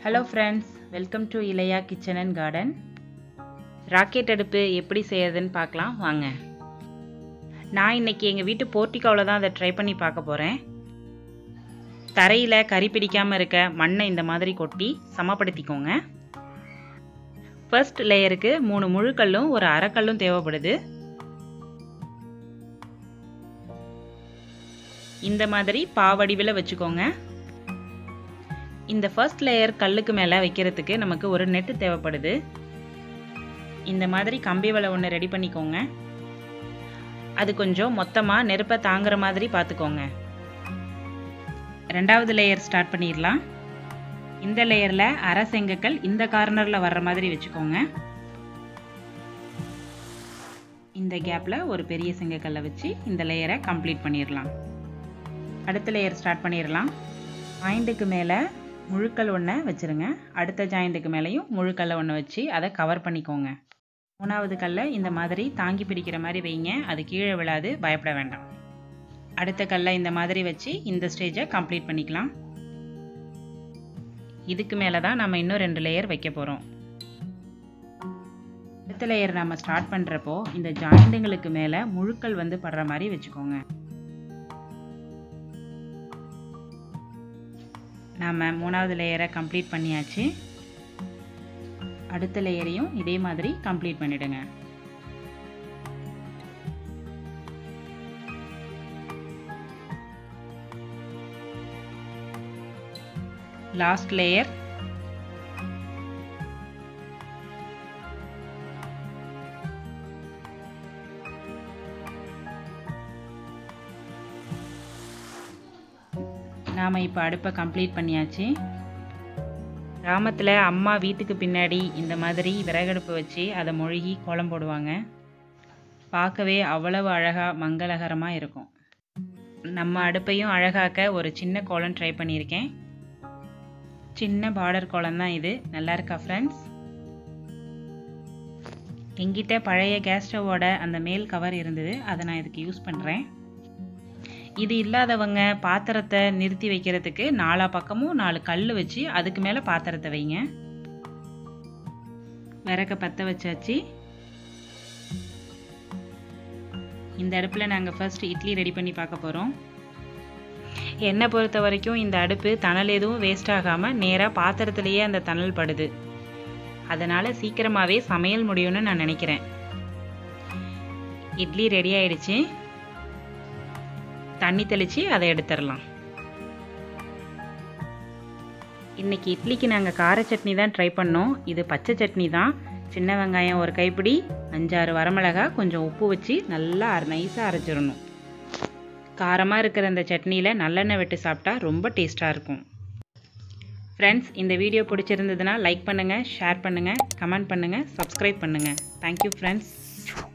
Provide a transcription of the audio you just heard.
Hello friends, welcome to Ilaiya kitchen and garden. Rocket அடுப்பு எப்படி செய்யறதுன்னு பார்க்கலாம் வாங்க. நான் இன்றைக்கி எங்கள் வீட்டு போர்ட்டிகோவில் தான் அதை ட்ரை பண்ணி பார்க்க போகிறேன். தரையில் கறி பிடிக்காமல் இருக்க மண்ணை இந்த மாதிரி கொட்டி சமப்படுத்திக்கோங்க. ஃபர்ஸ்ட் லேயருக்கு 3 முழுக்கல்லும் ஒரு அரைக்கல்லும் தேவைப்படுது. இந்த மாதிரி பாவடிவில் வச்சுக்கோங்க. இந்த ஃபர்ஸ்ட் லேயர் கல்லுக்கு மேலே வைக்கிறதுக்கு நமக்கு ஒரு நெட்டு தேவைப்படுது. இந்த மாதிரி கம்பி வலை ஒன்று ரெடி பண்ணிக்கோங்க. அது கொஞ்சம் மொத்தமாக நெருப்பை தாங்குற மாதிரி பார்த்துக்கோங்க. ரெண்டாவது லேயர் ஸ்டார்ட் பண்ணிடலாம். இந்த லேயரில் அரை செங்கக்கல் இந்த கார்னரில் வர்ற மாதிரி வச்சுக்கோங்க. இந்த கேப்பில் ஒரு பெரிய செங்கக்கல்லை வச்சு இந்த லேயரை கம்ப்ளீட் பண்ணிடலாம். அடுத்த லேயர் ஸ்டார்ட் பண்ணிடலாம். ஜாயிண்ட்டுக்கு மேலே முழுக்கல் ஒன்று வச்சுருங்க. அடுத்த ஜாயிண்ட்டுக்கு மேலேயும் முழுக்கல்லை ஒன்று வச்சு அதை கவர் பண்ணிக்கோங்க. மூணாவது கல்லை இந்த மாதிரி தாங்கி பிடிக்கிற மாதிரி வைங்க. அது கீழே விழாது, பயப்பட வேண்டாம். அடுத்த கல்லை இந்த மாதிரி வச்சு இந்த ஸ்டேஜை கம்ப்ளீட் பண்ணிக்கலாம். இதுக்கு மேலே தான் நம்ம இன்னும் 2 லேயர் வைக்க போகிறோம். அடுத்த லேயர் நம்ம ஸ்டார்ட் பண்ணுறப்போ இந்த ஜாயிண்ட்டுங்களுக்கு மேலே முழுக்கல் வந்து படுற மாதிரி வச்சுக்கோங்க. நாம் மூணாவது லேயரை கம்ப்ளீட் பண்ணியாச்சு. அடுத்த லேயரையும் இதே மாதிரி கம்ப்ளீட் பண்ணிடுங்க. Last layer. நாம் இப்போ அடுப்பை கம்ப்ளீட் பண்ணியாச்சு. கிராமத்தில் அம்மா வீட்டுக்கு பின்னாடி இந்த மாதிரி விறகடுப்பு வச்சு அதை மொழுகி கோலம் போடுவாங்க. பார்க்கவே அவ்வளவு அழகாக மங்களகரமாக இருக்கும். நம்ம அடுப்பையும் அழகாக்க ஒரு சின்ன கோலம் ட்ரை பண்ணியிருக்கேன். சின்ன பார்டர் கோலம் தான் இது. நல்லா இருக்கா ஃப்ரெண்ட்ஸ்? எங்கிட்ட பழைய கேஸ் ஸ்டவோட அந்த மேல் கவர் இருந்தது, அதை நான் இதுக்கு யூஸ் பண்ணுறேன். இது இல்லாதவங்க பாத்திரத்தை நிறுத்தி வைக்கிறதுக்கு 4 பக்கமும் 4 கல் வச்சு அதுக்கு மேலே பாத்திரத்தை வைங்க. விறக பற்ற வச்சாச்சு. இந்த அடுப்பில் நாங்கள் ஃபர்ஸ்ட் இட்லி ரெடி பண்ணி பார்க்க போகிறோம். என்னை பொறுத்த வரைக்கும் இந்த அடுப்பு தணல் எதுவும் வேஸ்ட் ஆகாமல் நேராக பாத்திரத்துலேயே அந்த தணல் படுது. அதனால் சீக்கிரமாகவே சமையல் முடியும்னு நான் நினைக்கிறேன். இட்லி ரெடி ஆயிடுச்சு. தண்ணி தெளித்து அதை எடுத்துடலாம். இன்றைக்கி இட்லிக்கு நாங்கள் கார சட்னி தான் ட்ரை பண்ணோம். இது பச்சை சட்னி தான். சின்ன வெங்காயம் ஒரு கைப்பிடி, 5-6 வரமிளகாய், கொஞ்சம் உப்பு வச்சு நல்லா நைஸாக அரைச்சிடணும். காரமாக இருக்கிற அந்த சட்னியில் நல்லெண்ணெய் விட்டு சாப்பிட்டா ரொம்ப டேஸ்ட்டாக இருக்கும். ஃப்ரெண்ட்ஸ், இந்த வீடியோ பிடிச்சிருந்ததுன்னா லைக் பண்ணுங்கள், ஷேர் பண்ணுங்கள், கமெண்ட் பண்ணுங்கள், சப்ஸ்கிரைப் பண்ணுங்கள். Thank you friends.